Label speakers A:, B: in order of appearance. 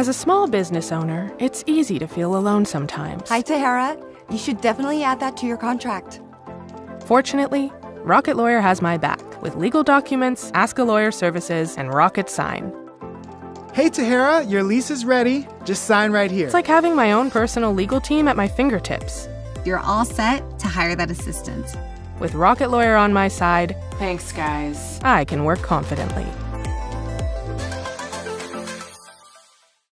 A: As a small business owner, it's easy to feel alone sometimes.
B: Hi, Tahera. You should definitely add that to your contract.
A: Fortunately, Rocket Lawyer has my back with legal documents, Ask a Lawyer services, and Rocket Sign.
C: Hey, Tahera, your lease is ready. Just sign right here.
A: It's like having my own personal legal team at my fingertips.
D: You're all set to hire that assistant.
A: With Rocket Lawyer on my side,
E: Thanks, guys.
A: I can work confidently.